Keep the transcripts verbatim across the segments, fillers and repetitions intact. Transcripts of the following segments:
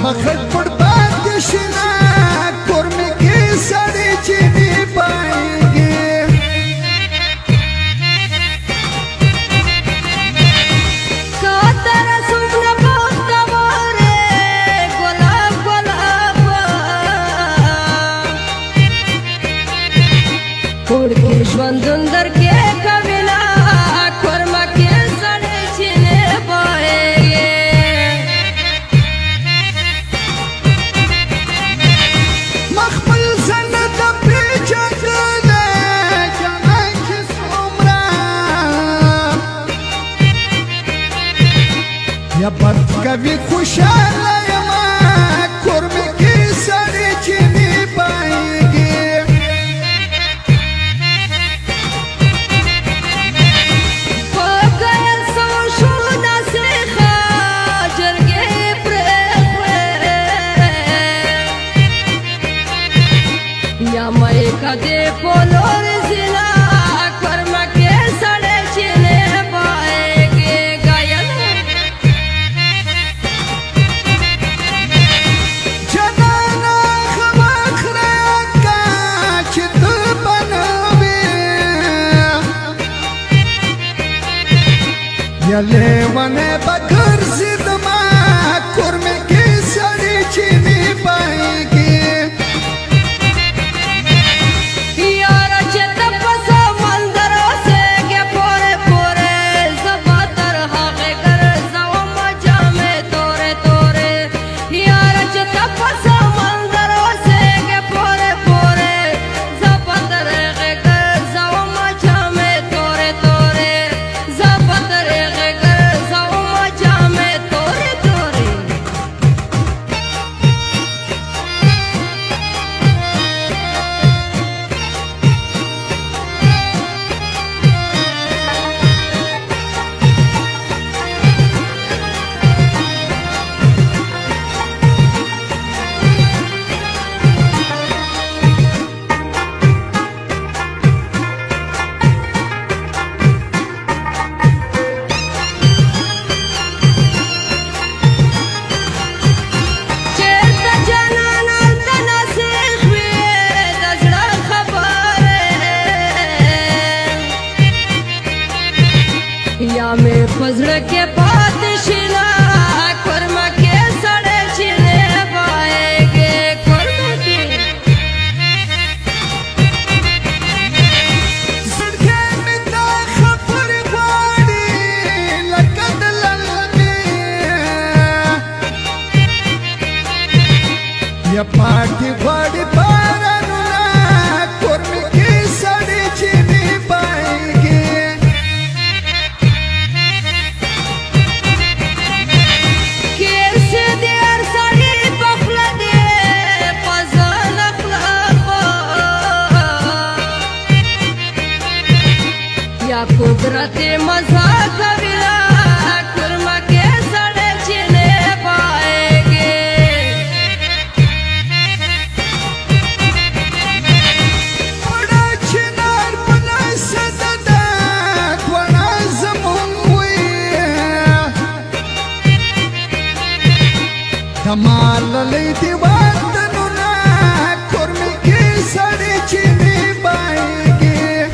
खट पड़ बात शिना कुर्मी की साड़ी चीनी पाएंगे सुंदर के कविला कुर्मा के सड़े छिने पाएंगे मखमल सनत पे चले जमाई की सोमरा या बद कभी खुशहाल यमा कुर्मी की सड़े छिने पाएंगे कदे पोलोर जिला कर्मा के सड़े छिने पाएंगे गायन जनाना खमखरा का चित बनवे यले वने बकर जिदमा कुर्मे के सड़े छिने पाएंगे या में फजल के बाद शिला कुर्मा के सड़े छिने पाएंगे कुर्मा के सड़के में ता खबर बाड़ी लगत ललने या पार्टी बाड़ी पारनुना कुर्मी की सड़ी छिने पाएंगे कुदरत मजा कविला कुर्मा के सड़े छिने पाएंगे बड़ा चिनार बना सदा बना जमुई धमाल ले दीवार नुना कुर्मी की सड़ी छिने पाएंगे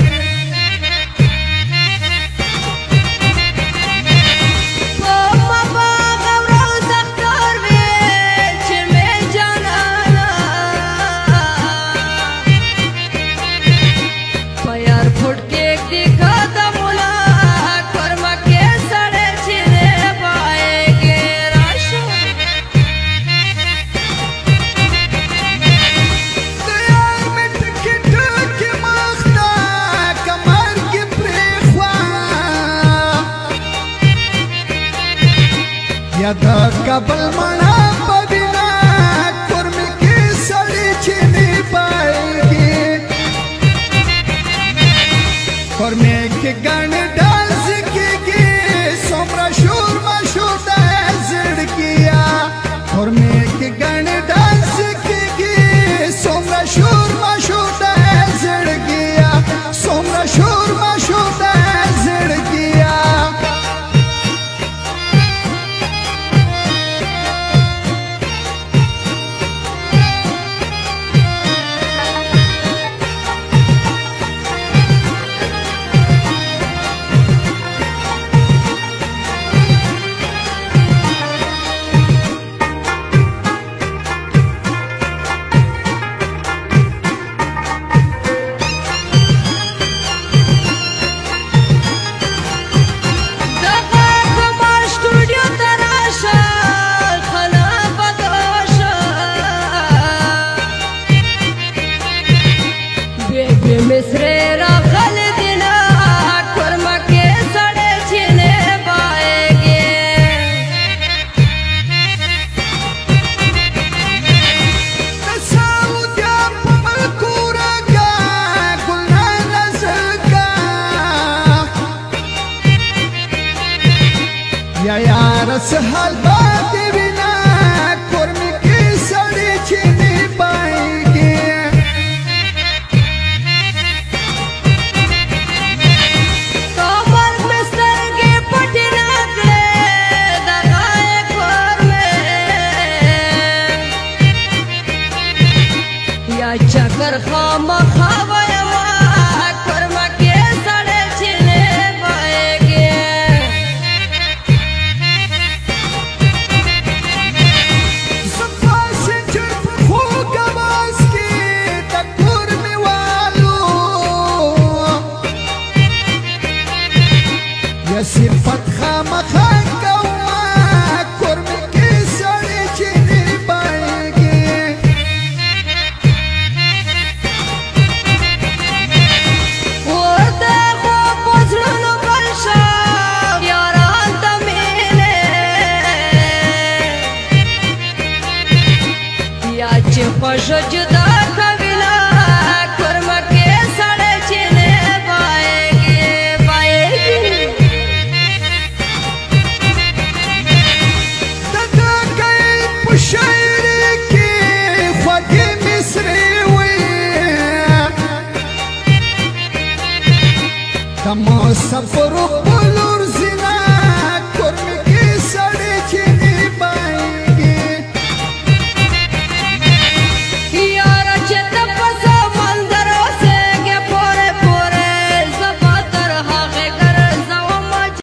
यदा कबल मना पबिना कुर्मी की सड़ी छिने पाएंगे कुर्मी के गाने डांस की सोमरा शोर मशहूर है जिड़किया कुर्मी के गाने डांस की सोमरा शोर मशहूर है जिड़किया सोमरा शोर मशहूर है जिड़किया دارس حال بات وینا کورمی کی سڑی چینی پائیگی کامر مسترگی پٹی نکلے دغائے کورمی یا چکر خام خواوی ما کورما کی سڑی چینی پائیگی صفت خامخا کوما کورمی کی سڑی چینی پائیگی ورده خوب بزرونو بلشا یاران تمینه یا چه خوش جدا